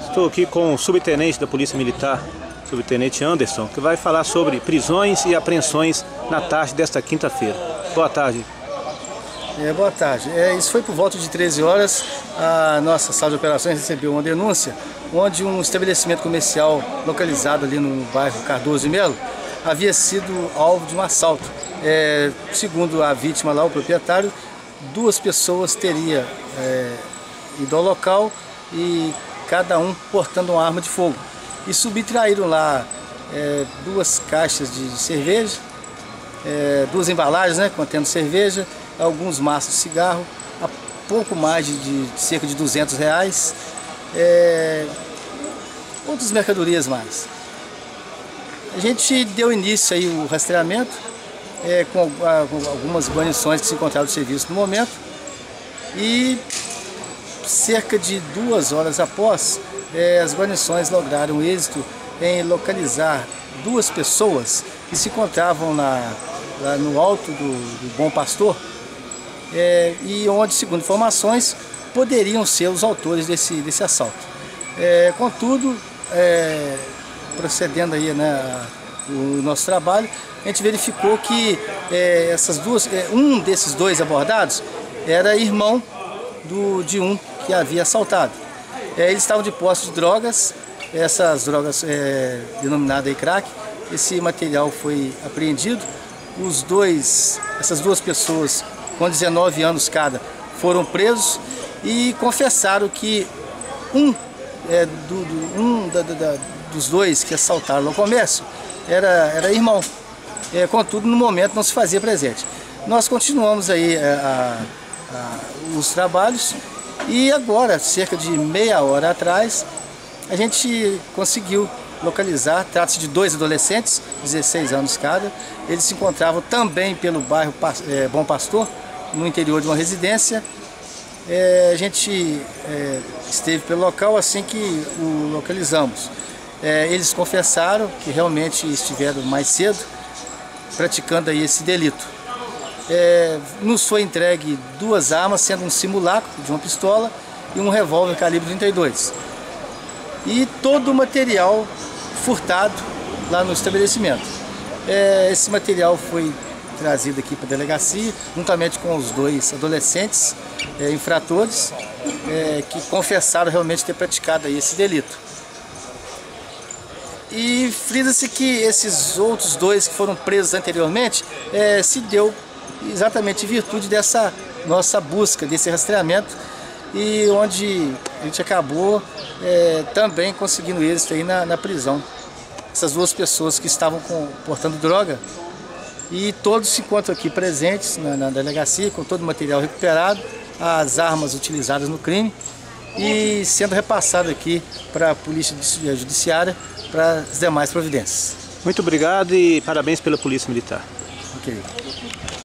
Estou aqui com o subtenente da Polícia Militar, subtenente Anderson, que vai falar sobre prisões e apreensões na tarde desta quinta-feira. Boa tarde. Boa tarde. Isso foi por volta de 13 horas. A nossa sala de operações recebeu uma denúncia onde um estabelecimento comercial localizado ali no bairro Cardoso de Melo havia sido alvo de um assalto. Segundo a vítima lá, o proprietário, duas pessoas teriam ido ao local e cada um portando uma arma de fogo. E subtraíram lá duas caixas de cerveja, duas embalagens, contendo cerveja, alguns maços de cigarro, a pouco mais de cerca de R$200, outras mercadorias mais. A gente deu início aí o rastreamento com algumas guarnições que se encontravam de serviço no momento, e cerca de 2 horas após, as guarnições lograram êxito em localizar duas pessoas que se encontravam lá no alto do Bom Pastor, e onde, segundo informações, poderiam ser os autores desse assalto. Contudo, procedendo aí, o nosso trabalho, a gente verificou que um desses dois abordados era irmão de um que havia assaltado. Eles estavam de posse de drogas, essas drogas denominadas aí crack. Esse material foi apreendido. Essas duas pessoas, com 19 anos cada, foram presos e confessaram que dos dois que assaltaram no comércio era irmão. Contudo, no momento não se fazia presente. Nós continuamos aí os trabalhos, e agora, cerca de meia hora atrás, a gente conseguiu localizar. Trata-se de dois adolescentes, 16 anos cada. Eles se encontravam também pelo bairro Bom Pastor, no interior de uma residência. A gente esteve pelo local assim que o localizamos. Eles confessaram que realmente estiveram mais cedo praticando aí esse delito. Nos foi entregue duas armas, sendo um simulacro de uma pistola e um revólver calibre 32. E todo o material furtado lá no estabelecimento. Esse material foi trazido aqui para a delegacia, juntamente com os dois adolescentes infratores, que confessaram realmente ter praticado aí esse delito. E frisa-se que esses outros dois que foram presos anteriormente se deu exatamente em virtude dessa nossa busca, desse rastreamento, e onde a gente acabou também conseguindo êxito aí na prisão. Essas duas pessoas que estavam portando droga, e todos se encontram aqui presentes na delegacia, com todo o material recuperado, as armas utilizadas no crime, e sendo repassado aqui para a Polícia Judiciária para as demais providências. Muito obrigado e parabéns pela Polícia Militar. Ok.